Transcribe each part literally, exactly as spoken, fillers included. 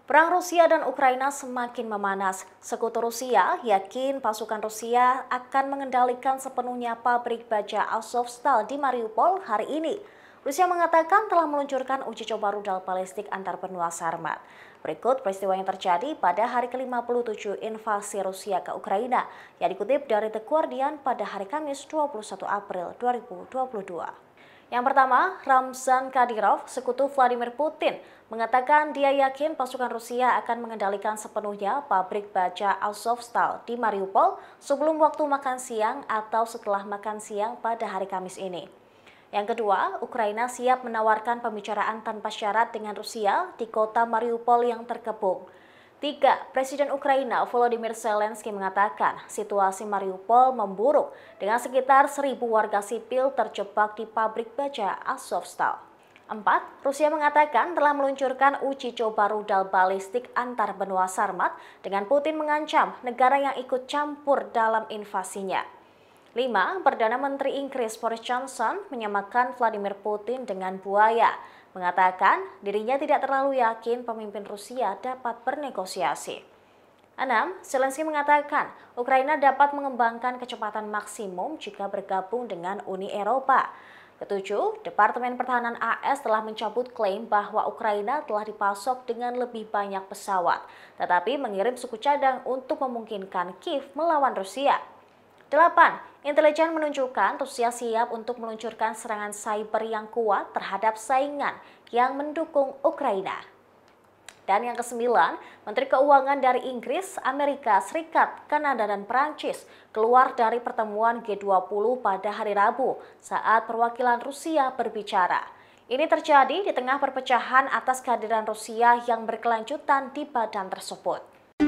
Perang Rusia dan Ukraina semakin memanas. Sekutu Rusia yakin pasukan Rusia akan mengendalikan sepenuhnya pabrik baja Azovstal di Mariupol hari ini. Rusia mengatakan telah meluncurkan uji coba rudal balistik antar benua Sarmat. Berikut peristiwa yang terjadi pada hari ke lima puluh tujuh invasi Rusia ke Ukraina yang dikutip dari The Guardian pada hari Kamis dua puluh satu April dua ribu dua puluh dua. Yang pertama, Ramzan Kadyrov, sekutu Vladimir Putin, mengatakan dia yakin pasukan Rusia akan mengendalikan sepenuhnya pabrik baja Azovstal di Mariupol sebelum waktu makan siang atau setelah makan siang pada hari Kamis ini. Yang kedua, Ukraina siap menawarkan pembicaraan tanpa syarat dengan Rusia di kota Mariupol yang terkepung. Tiga, Presiden Ukraina Volodymyr Zelensky mengatakan situasi Mariupol memburuk dengan sekitar seribu warga sipil terjebak di pabrik baja Azovstal. Empat, Rusia mengatakan telah meluncurkan uji coba rudal balistik antar benua Sarmat dengan Putin mengancam negara yang ikut campur dalam invasinya. Lima, Perdana Menteri Inggris Boris Johnson menyamakan Vladimir Putin dengan buaya, mengatakan dirinya tidak terlalu yakin pemimpin Rusia dapat bernegosiasi. Enam, Zelensky mengatakan Ukraina dapat mengembangkan kecepatan maksimum jika bergabung dengan Uni Eropa. Ketujuh, Departemen Pertahanan A S telah mencabut klaim bahwa Ukraina telah dipasok dengan lebih banyak pesawat, tetapi mengirim suku cadang untuk memungkinkan Kiev melawan Rusia. Delapan, intelijen menunjukkan Rusia siap untuk meluncurkan serangan cyber yang kuat terhadap saingan yang mendukung Ukraina. Dan yang kesembilan, Menteri Keuangan dari Inggris, Amerika Serikat, Kanada, dan Perancis keluar dari pertemuan G dua puluh pada hari Rabu saat perwakilan Rusia berbicara. Ini terjadi di tengah perpecahan atas kehadiran Rusia yang berkelanjutan di badan tersebut.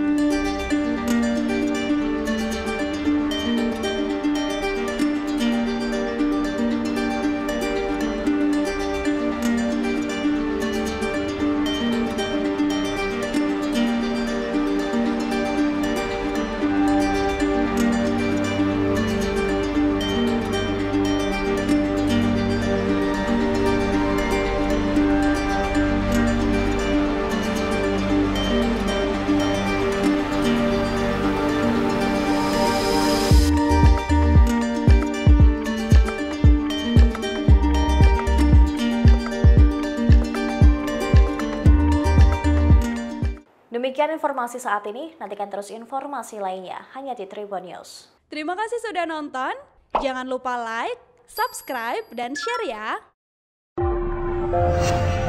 Demikian informasi saat ini, nantikan terus informasi lainnya hanya di Tribun News. Terima kasih sudah nonton, jangan lupa like, subscribe, dan share ya!